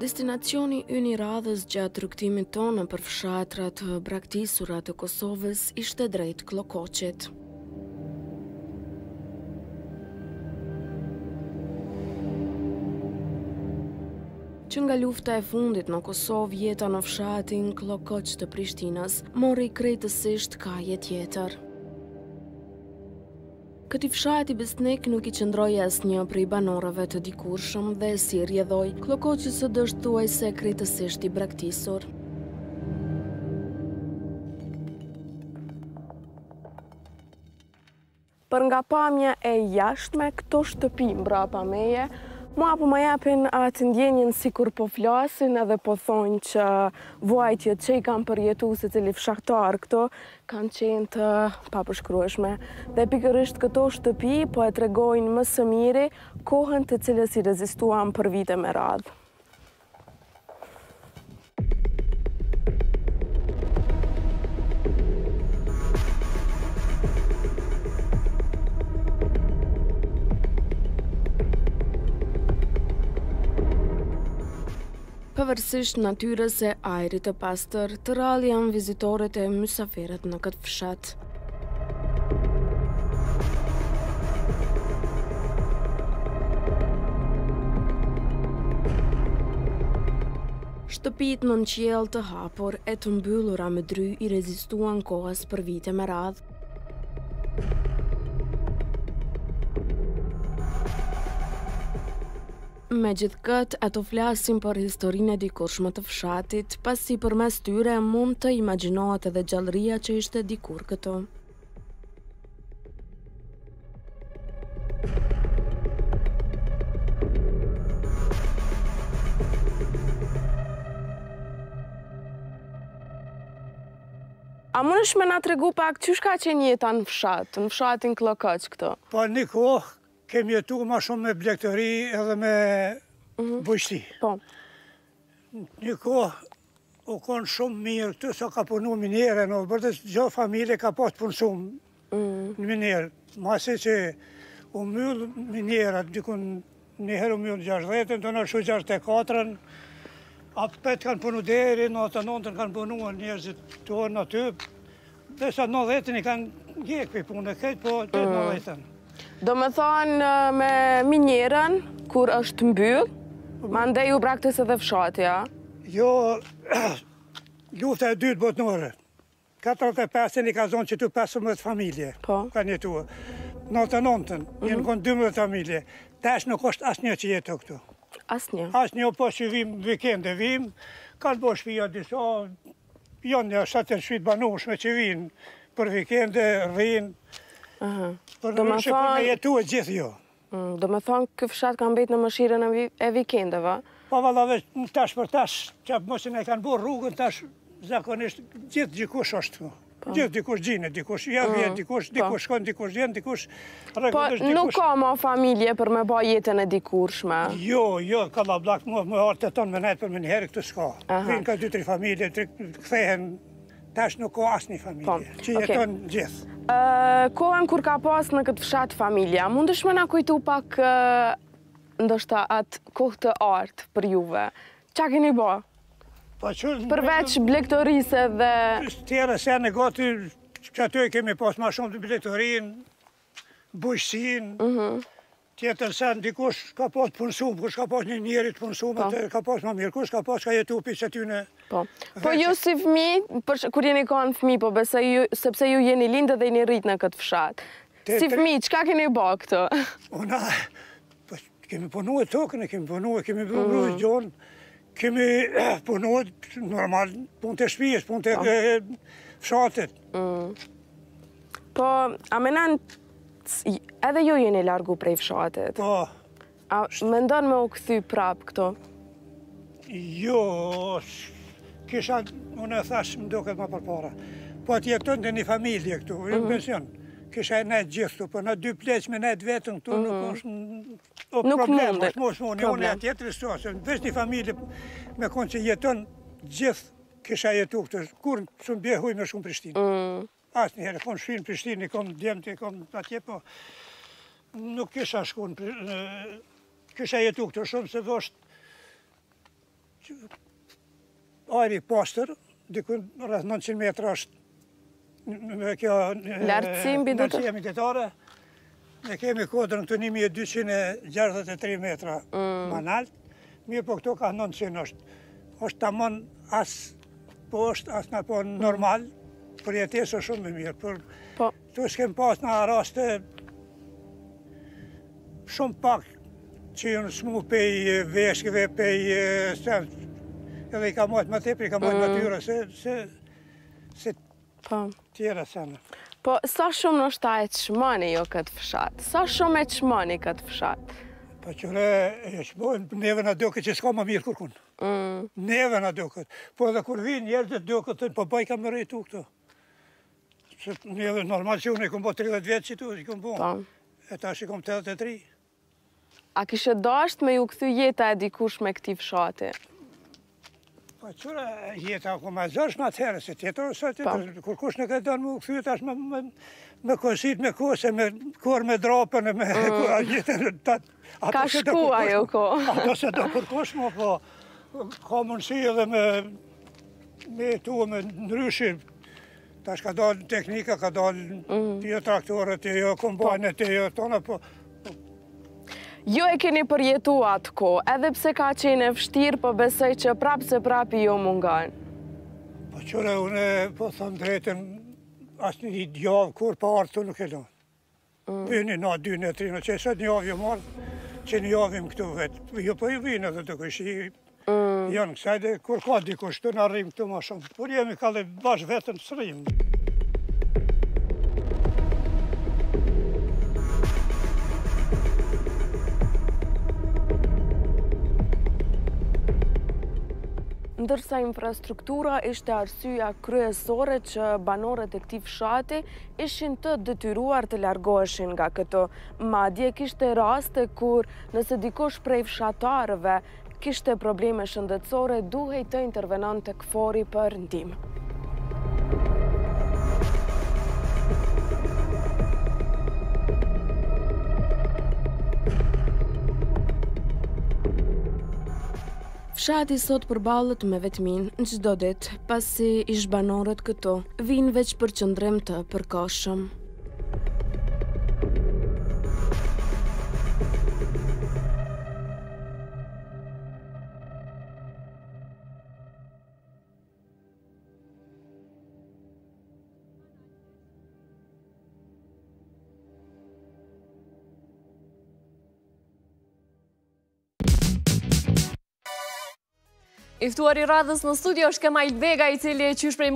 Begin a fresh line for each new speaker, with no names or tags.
Destinacioni yni radhës gjatë rrugtimit tonë për fshatrat braktisura të Kosovës ishte drejt Klokoqit. Që nga lufta e fundit në Kosovë, jeta në fshatin Klokoq të Prishtinës mori krejtësisht kaje tjetër. Këti fshati besnik nuk i qëndroi asnjë prej banorëve të dikurshëm dhe si rrjedhoi, Klokoqi së është thuajse krejtësisht i braktisur. Për nga pamja e jashtme, këto shtëpi mbrapa meje, mua po më japin atë ndjenjen sikur po flasin edhe po thonë që vuajtjet që i kam përjetu se cili fshahtar këto kanë qenë të papërshkrueshme. Dhe pikërisht këto shtëpi po e tregojnë më së miri kohën të cilës i rezistuam për vite me radhë. Pavarësisht natyrës e ajrit të pastër, të rrallë janë vizitorët e mysafirët në këtë fshat. Shtëpitë në qiell të hapur e të mbyllura me dry i rezistuan kohës për vite me radhë. Megjithatë, ato flasin për historinë e dikurshme të fshatit, pasi përmes tyre mund të imagjinohet edhe gjallëria që ishte dikur këtu. A mundesh me na tregu pak çysh ka qenë jeta në fshatin Klokoq këtu?
Po një kohë kemi jetu ma shumë me blegtëri edhe me bujqësi.
Po.
Një kohë u konë shumë mirë këtu, sa ka punu minere, në vërtet gjë familje ka pas punësum në minere. Masi që u myllë minerat, dikun njëherë u myllë 60, të në shu 64, a petë kanë punu deri, në 89 kanë punu njerëzit të orë në ty, dhe sa 90 i kanë gjekë për punë, këtë po 90.
Do me thonë me minjerën, kur është mbyll, mandej u braktis edhe fshati, ja?
Jo, lufta e dytë botnore. 45-in i ka zonë që tu 15 familje.
Po.
Kanë jetu. 99-ën, jenë konë 12 familje. Tash nuk është asnjë që jetë këtu.
Asnjë?
Asnjë, po që vim vikende vim, kanë bo shpia disa, janë një 7 shpit banushme që vinë për vikende, rrinë. Për në shë për me jetu e gjithë jo.
Do me thonë kë fshat kanë bejt në mëshirën e vikendeve?
Po valla veç, tash për tash, që mosin e kanë bo rrugën, tash zakonisht gjithë dikush është. Gjithë dikush gjine, dikush javjet, dikush shkon, dikush vjen, dikush
Po
rekonisht dikush.
nuk ka ma familje për me ba jetën e dikurshme?
Jo, ka la blak, më artë të tonë me nejtë për me njëherë këtë s'ka. Vinë ka 2-3 familje, kthehen, tash nuk ka asnjë familje, që jeton gjithë.
Kohën kur ka pas në këtë fshat familja, mundesh me na kujtu pak ndoshta atë kohë të artë për juve? Qa keni ba? Përveç blegtorise dhe...
Tjera se në gati që aty kemi pas ma shumë të blegtorin, bujqësin, tjetër sen dikush ka pas punësum, kush ka pas një njerit punësum, ka pas ma mirë, kush ka pas ka jetu për që ty në...
Po ju si fmi, kur jeni kanë fmi, po sepse ju jeni lindë dhe jeni rritë në këtë fshat. Si fmi, qka keni ba këto?
Una, kemi punu e tokën, kemi punu e, kemi punu e gjonë, kemi punu e normal, punë të shpijes, punë të fshatet.
Po, a menan, edhe ju jeni largu prej fshatet?
Po.
A me ndonë me u këthy prap këto?
Jo, kisha, unë e thash më duket ma përpara. Po të jeton të një familje këtu, në pension. Kisha e nejtë gjithë këtu, po në 2 pleq me nejtë vetën këtu, nuk është problem, është mos moni, unë e tjetër situacion. Vesh një familje me konë që jeton gjithë, kisha jetu këtu, kur shumë bje huj me shumë Prishtinë. Asë njëherë, kom shpinë Prishtinë, kom djemëti, kom atje, po nuk kisha shku në... Kisha jetu këtu shumë, se vështë ajri pastër, diku rreth 900 metra është kjo lartësia mjetare. Ne kemi kodrën këtu 1263 metra më nalt, mirë po këto ka 900 është tamam as poshtë, as në po normal, për jetesë është shumë mirë. Tu s'kem pas në raste shumë pak që jënë smu pej veshkëve, pej edhe i ka mojtë më tepër, i ka mojtë natyra, se tjera sene.
Po, sa shumë në shtaj të shmani jo këtë fshat? Sa shumë e të shmani këtë fshat?
Po qëre, neve në doke që s'ka më mirë kërkun. Neve në doke. Po edhe kur vinë njerëzit doke të po baj ka më rejtu këto. Neve normal që unë i kom bo 30 vjetë që tu, i kom bo. E tash i kom 83.
A kishe dasht me ju këthy jeta e dikush me këti fshati?
Po qëra, jeta ku me zërsh në atëherë, se tjetër, kur kush në këtë dënë mu këthy, tash me kosit, me kose, me kor me drapën, me jetën.
Ka shku ajo ko.
Ato se do përkush mu, po ka mundësi edhe me tu, me ndryshi. Tash ka dalë teknika, ka dalë tjo traktorët, tjo kombajnet, tjo tona, po...
Jo e keni përjetu atë ko, edhe pse ka qenë e vështirë, po besoj që prapë se prapë jo mungan.
Po qëre, une, po thëmë drejten, asë një djavë kur pa artë të nuk e lonë. Vyni na 2 në 3, që e sot një javë jo marë, që një javim këtu vetë. Jo po i vinë edhe të këshi, janë kësaj dhe kur ka dikush të në rrim këtu ma shumë. Por jemi ka dhe bash vetën së rrimë.
Ndërsa infrastruktura ishte arsyeja kryesore që banorët e këtij fshati ishin të detyruar të largoheshin nga këto. Madje kishte raste kur nëse dikush prej fshatarëve kishte probleme shëndetësore, duhej të intervenonte KFOR-i për ndihmë. Fshati sot përballet me vetmin në çdo ditë, pasi ish banorët këtu vinë veç për qëndrim të përkohshëm.
I ftuar i radhës në studio është Kemal Vega, i cili e qysh prej